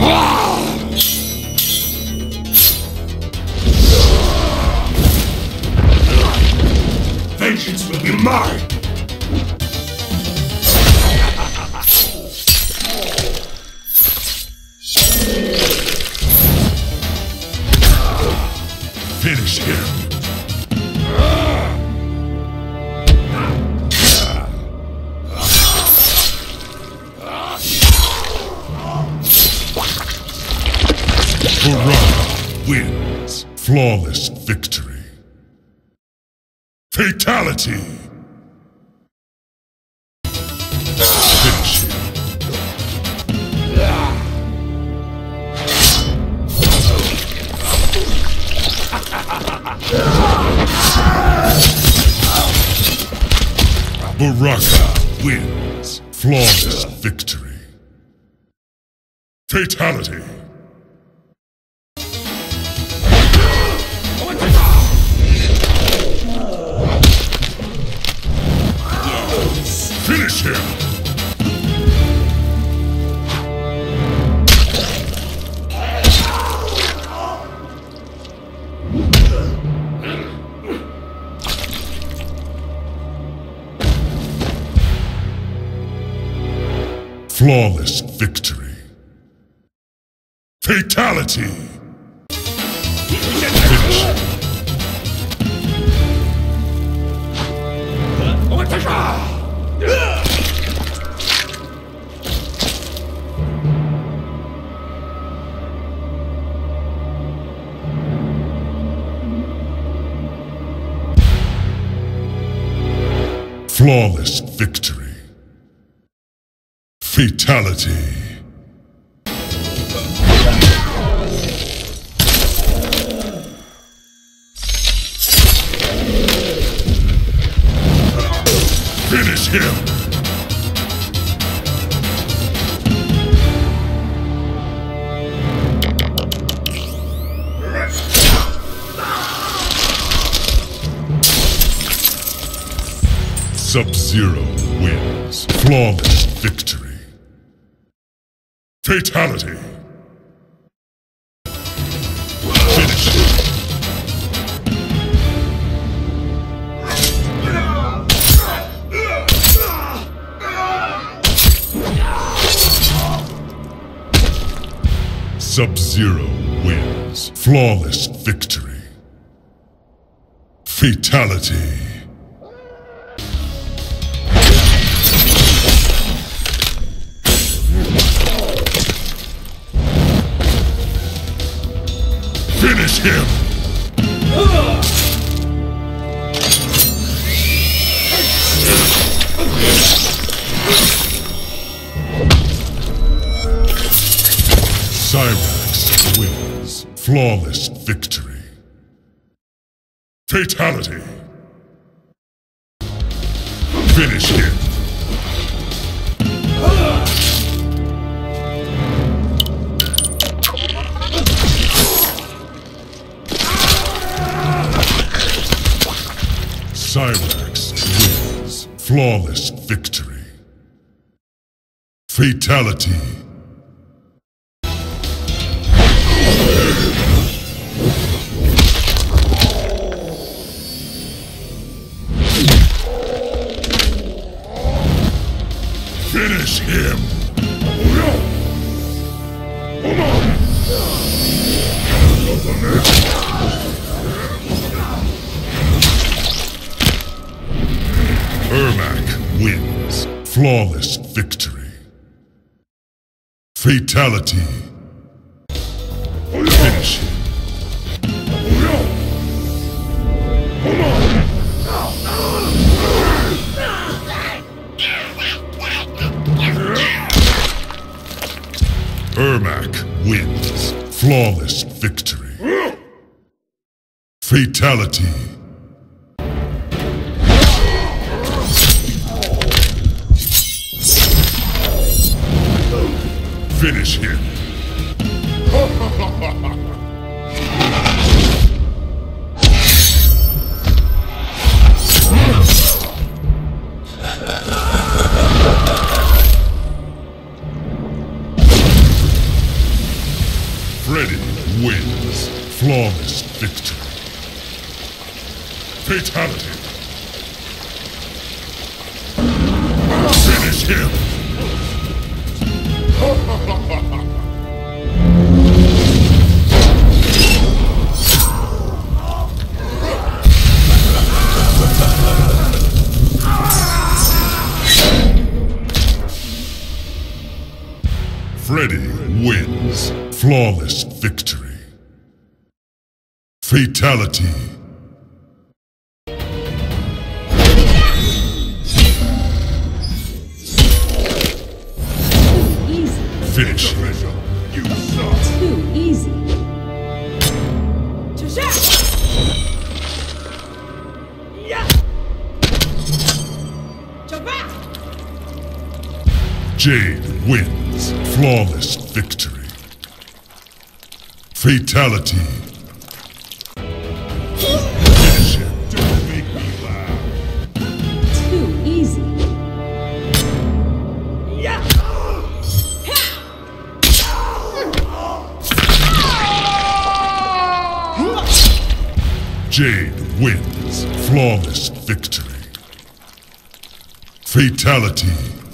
Vengeance will be mine! Finish him! Baraka wins. Flawless victory. Fatality! Finish him. Baraka wins. Flawless victory. Fatality! Finish him! Flawless victory. Fatality! Finish him. Flawless victory. Fatality. Finish him! Sub-Zero wins. Flawless victory. Fatality. Finish him. Sub-Zero wins. Flawless victory. Fatality. Finish him! Cyrax wins. Flawless victory. Fatality. Finish him. Cyrax wins. Flawless victory. Fatality. Finish him! Ermac wins. Flawless victory. Fatality. Finish him. Ermac wins. Flawless victory. Fatality. Finish him. Freddy wins. Flawless victory. Fatality. Finish him. Freddy wins. Flawless victory. Fatality. Easy. Finish him. You suck. Too easy. Jade wins. Flawless victory. Fatality. Finish him. Don't make me laugh. Too easy. Jade wins. Flawless victory. Fatality.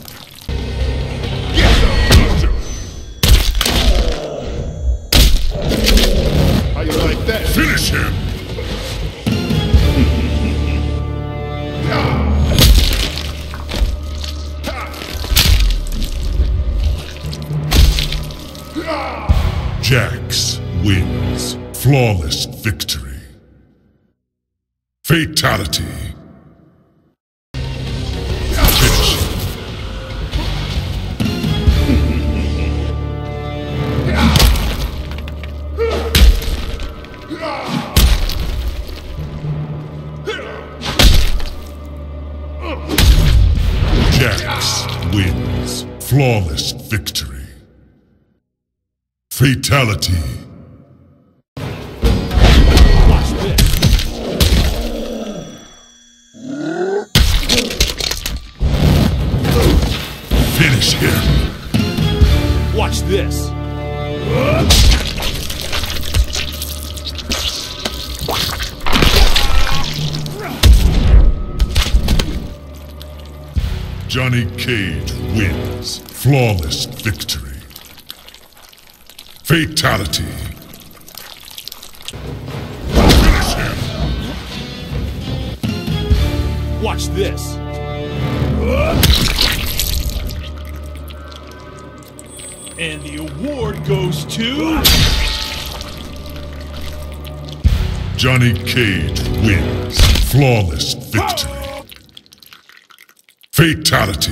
How you like that? Finish him. Jax wins. Flawless victory. Fatality. Finish him. Jax wins. Flawless victory. Fatality. Watch this. Finish him. Watch this. Johnny Cage wins. Flawless victory. Fatality. Finish him. Watch this. And the award goes to... Johnny Cage wins. Flawless victory. Fatality.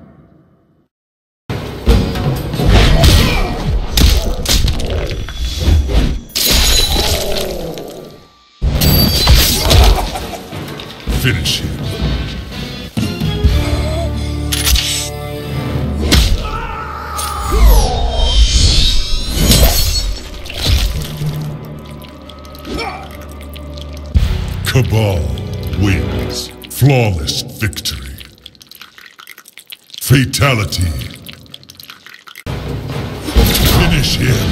Finish him. Cabal wins. Flawless victory. Fatality. Finish him.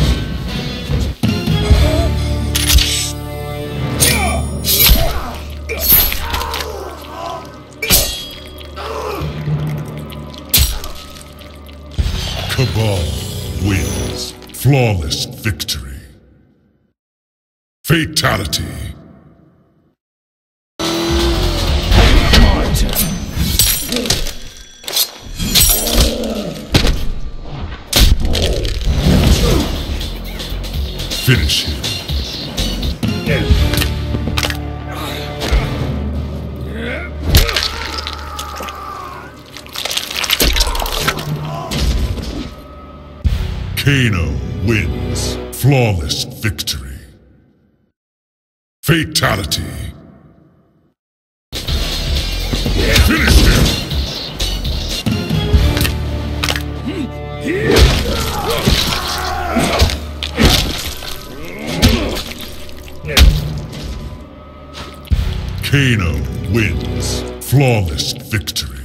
Cabal wins. Flawless victory. Fatality. Finish him. Kano wins. Flawless victory. Fatality. Finish him. Kano wins. Flawless victory.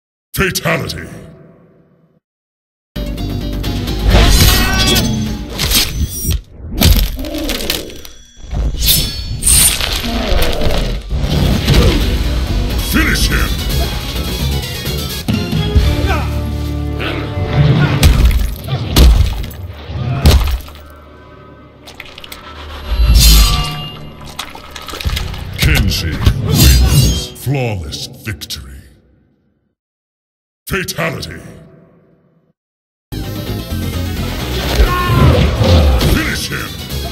Fatality. Flawless victory. Fatality. Finish him.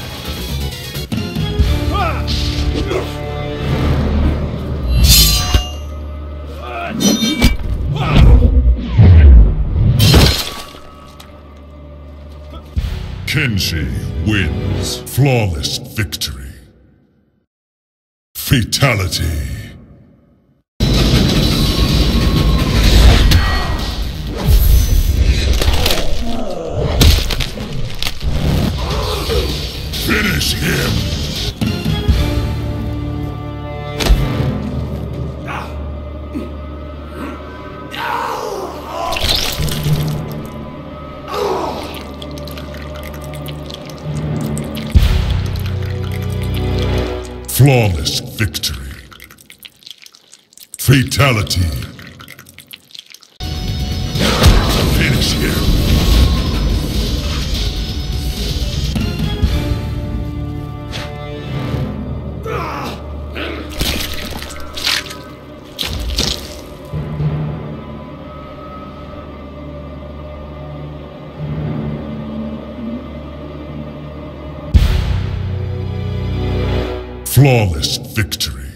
Kenshi wins. Flawless victory. Fatality. Finish him! Flawless victory. Fatality. Finish him. Flawless victory.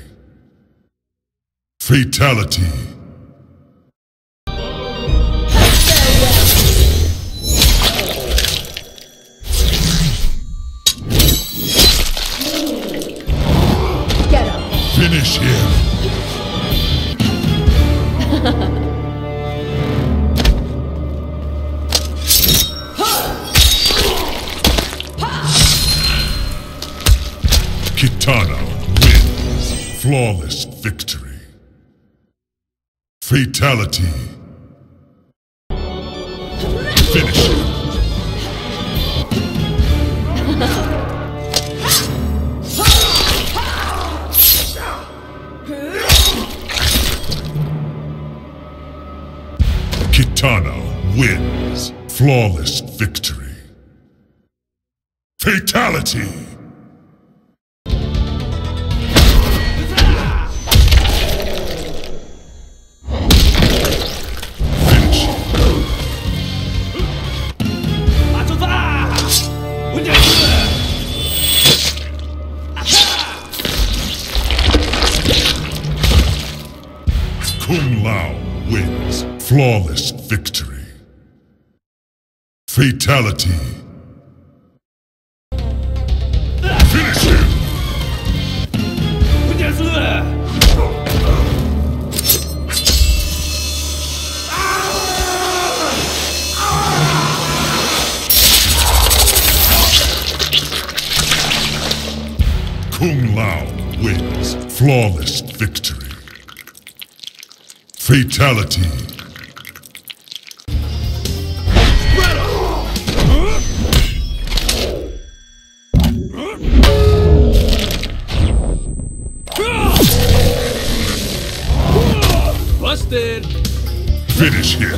Fatality. Get up. Finish him. Kitana wins. Flawless victory. Fatality. Finish him. Kitana wins. Flawless victory. Fatality. Kung Lao wins. Flawless victory. Fatality. Finish him. Kung Lao wins. Flawless victory. Fatality. Busted! Finish him.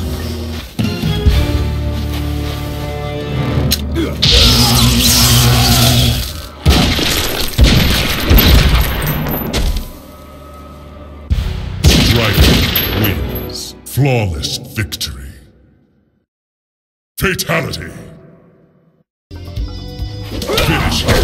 Striker wins. Flawless victory. Fatality. Finish him.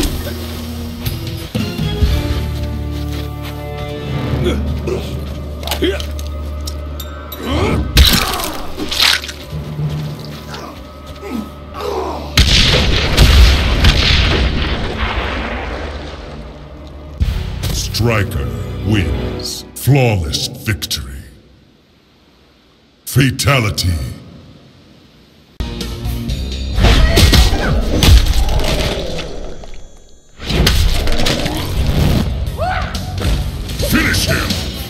Striker wins. Flawless victory. Fatality. Finish him.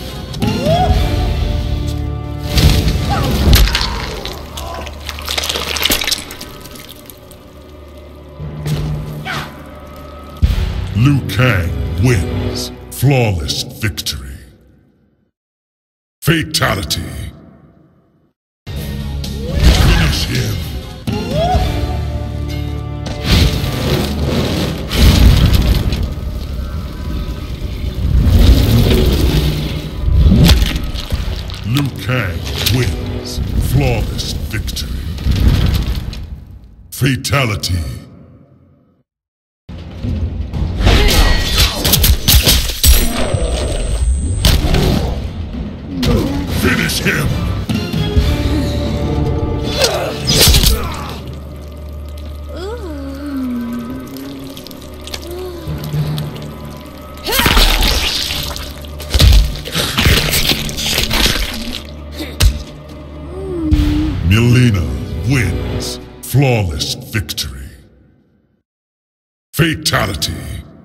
Liu Kang wins. Flawless victory. Fatality. Finish him. Fatality. Finish him! Mileena wins. Flawless victory. Fatality.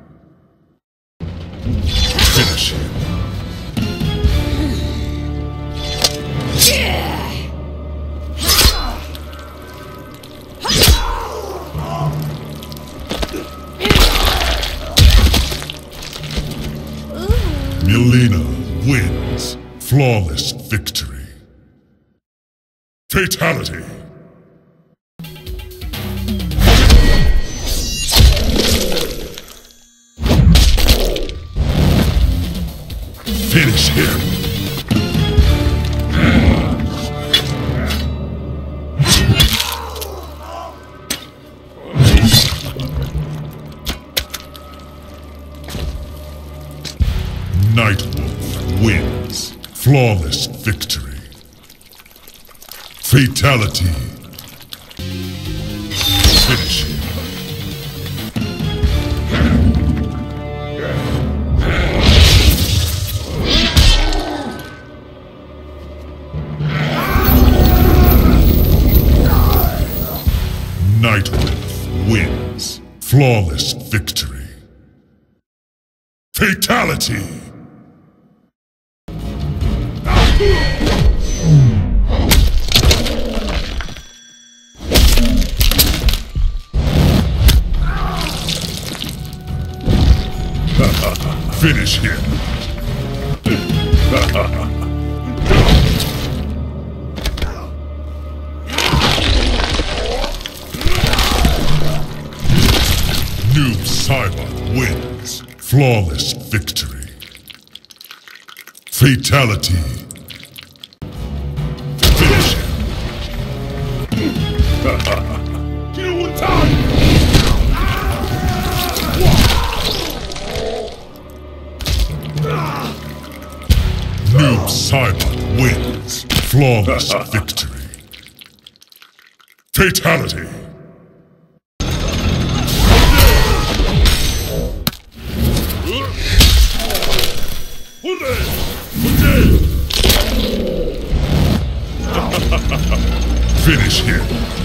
Finish him. Mileena wins. Flawless victory. Fatality. Finish him. Nightwolf wins. Flawless victory. Fatality. Finish him. Nightwolf wins. Flawless victory. Fatality! Finish him! Noob Saibot wins. Flawless victory. Fatality. Finish him. Kill time! Noob Saibot wins. Flawless victory. Fatality. Finish him.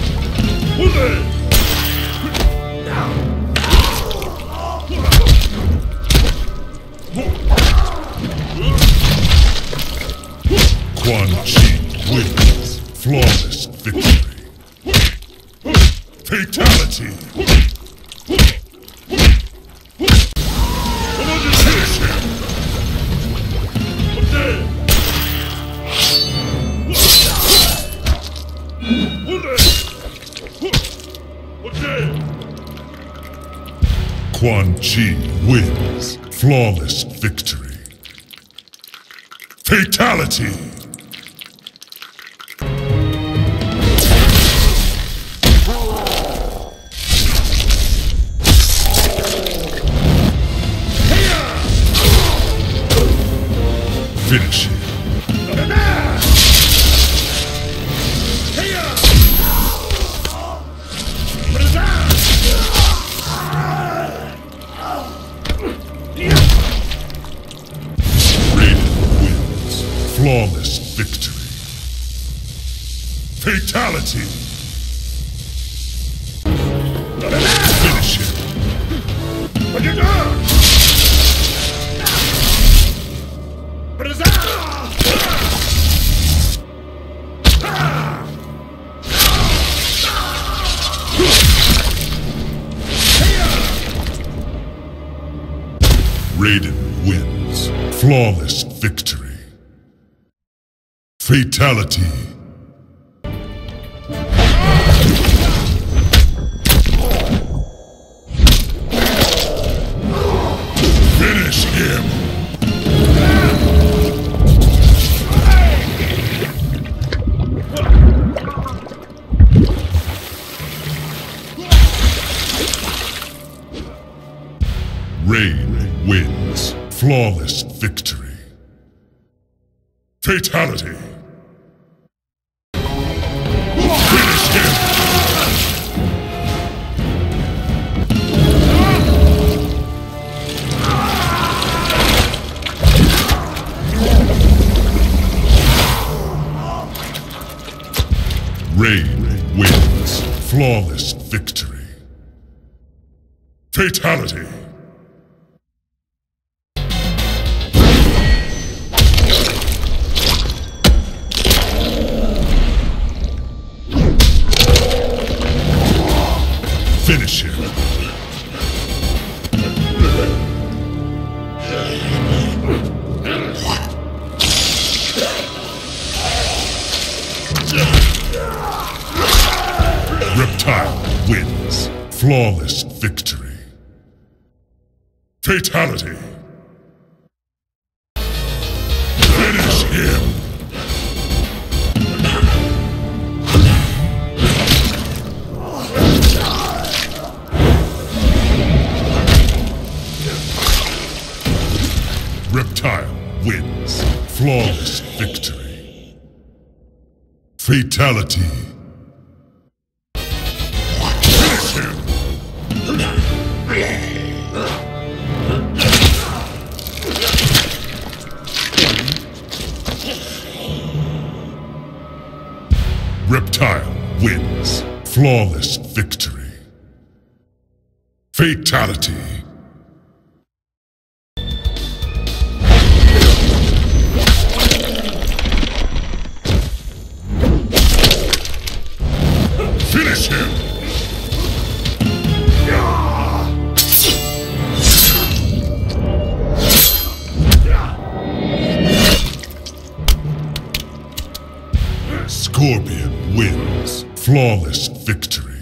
Quan Chi wins. Flawless victory. Fatality. Finish him. Quan Chi wins. Flawless victory. Fatality! Finish him. Flawless victory. Fatality. Finish him. Raiden wins. Flawless victory. Fatality. Finish him. Rain wins. Flawless victory. Fatality. Finish him! Rain wins. Flawless victory. Fatality. Finish him. Reptile wins. Flawless victory. Fatality. Finish him. Reptile wins. Flawless victory. Fatality. Finish him. Reptile wins. Flawless victory. Fatality. Finish him! Scorpion wins. Flawless victory.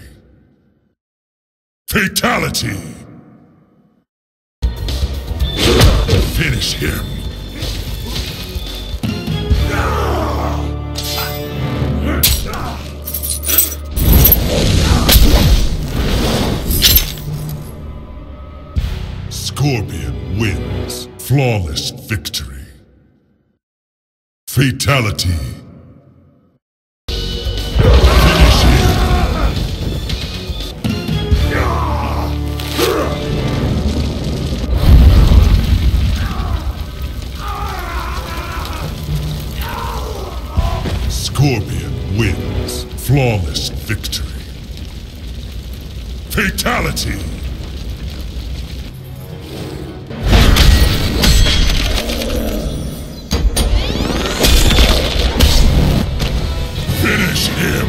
Fatality! Finish him! Scorpion wins. Flawless victory. Fatality. Finish him. Scorpion wins. Flawless victory. Fatality. Finish him!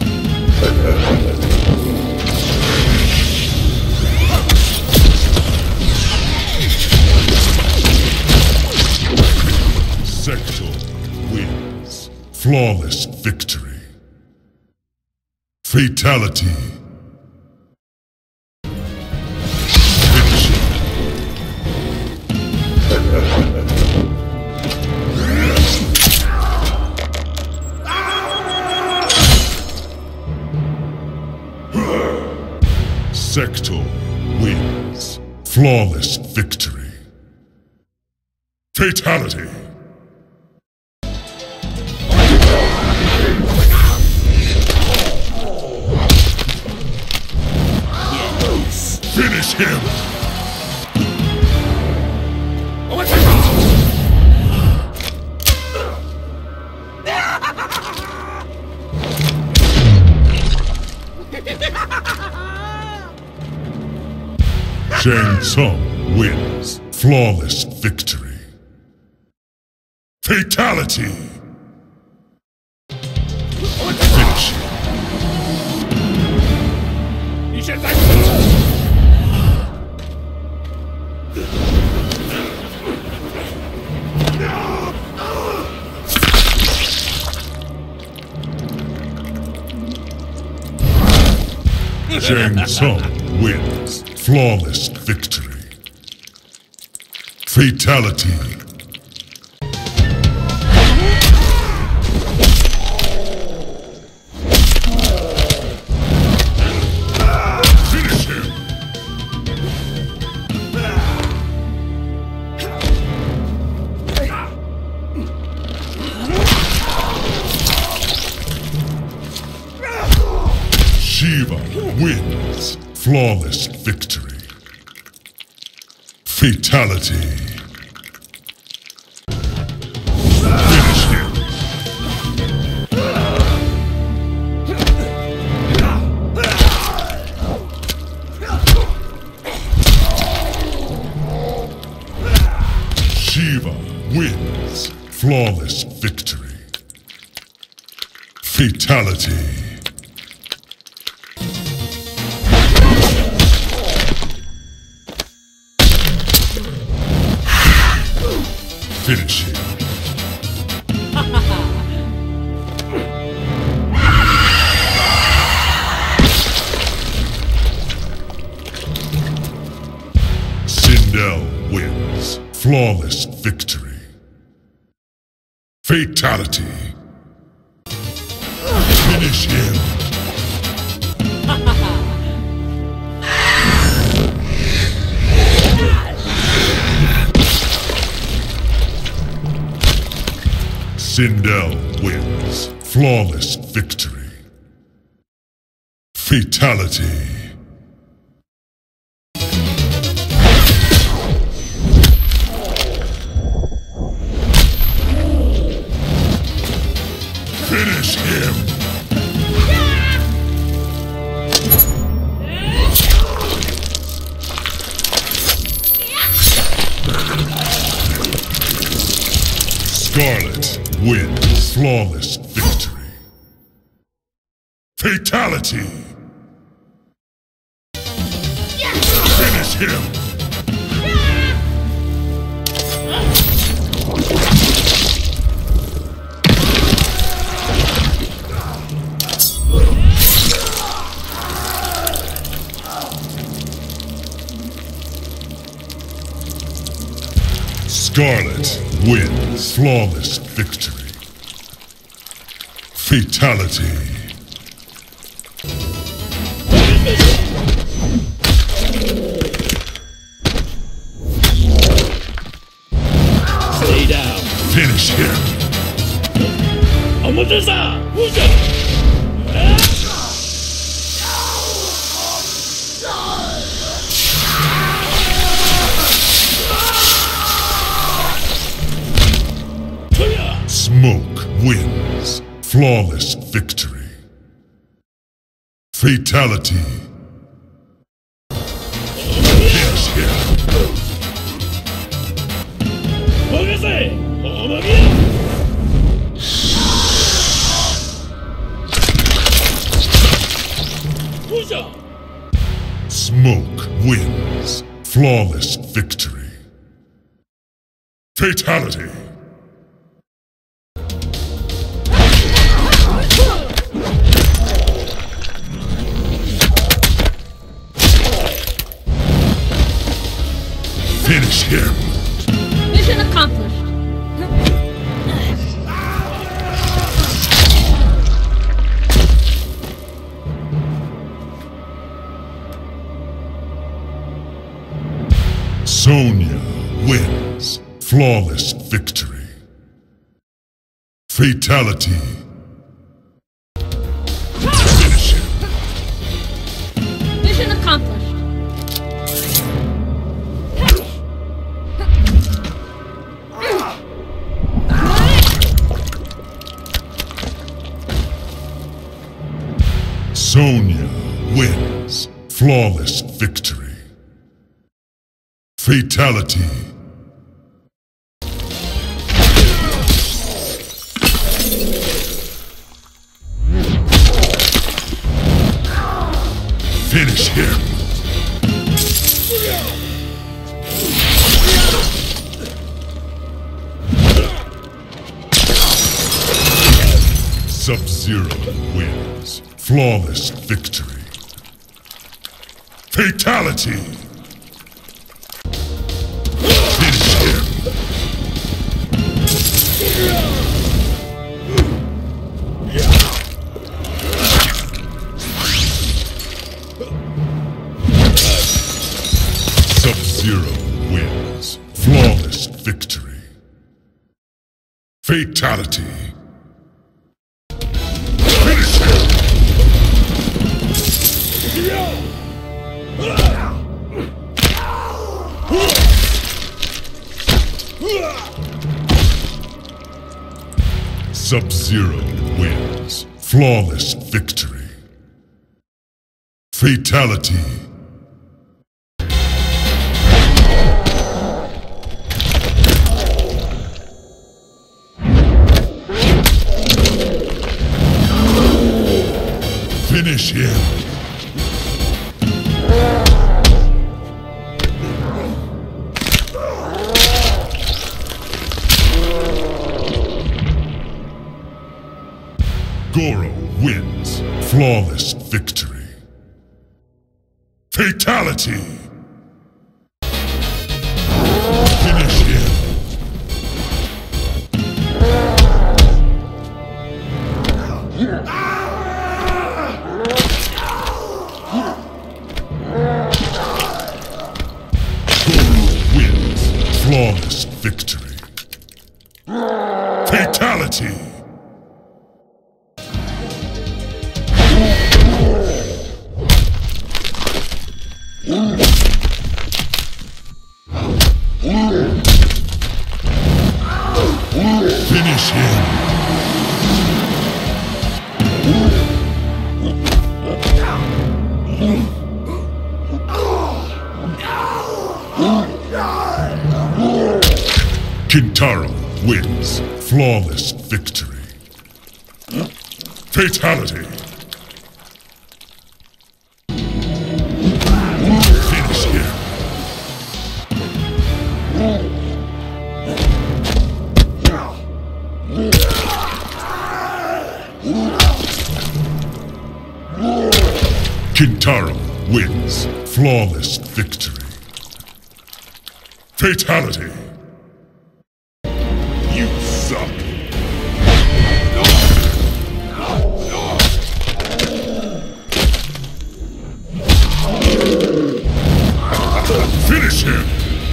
Sector wins. Flawless victory. Fatality. Finish him. Sector wins. Flawless victory. Fatality. Yes. Finish him. Shang Tsung wins. Flawless victory. Fatality. Finish him. Shang Tsung wins. Flawless victory. Fatality. Finish him. Shiva wins. Flawless victory. Fatality. Finish him. Shiva wins. Flawless victory. Fatality. Finish him. Sindel wins. Flawless victory. Fatality. Finish him. Sindel wins. Flawless victory. Fatality. Finish him. Scarlet wins. Flawless victory. Fatality. Finish him. Scarlet wins. Flawless victory. Fatality. Stay down. Finish him. Omotesa! Smoke wins. Flawless victory. Fatality. Finish him. Smoke wins. Flawless victory. Fatality. Finish him. Mission accomplished. Sonya wins. Flawless victory. Fatality. Finish him. Mission accomplished. Sonya wins. Flawless victory. Fatality. Finish him. Sub-Zero wins. Flawless victory. Fatality. Finish him. Sub-Zero wins. Flawless victory. Fatality. Finish him. Sub-Zero wins. Flawless victory. Fatality. Finish him. Goro wins. Flawless victory. Fatality. Finish him. Flawless victory. Fatality. Finish him. Kintaro wins. Flawless victory. Fatality. Finish him. Kintaro wins. Flawless victory. Fatality. You suck. Finish him.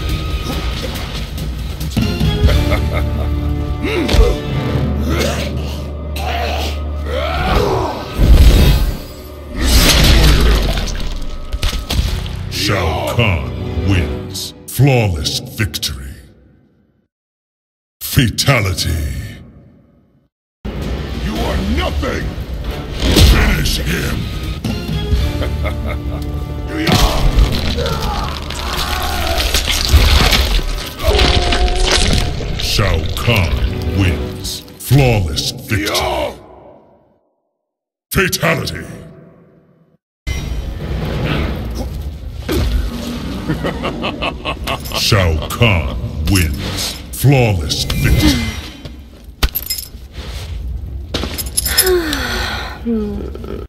Shao Kahn wins. Flawless victory. Fatality. You are nothing! Finish him! Shao Kahn wins. Flawless victory. Fatality. Shao Kahn wins. Flawless victory.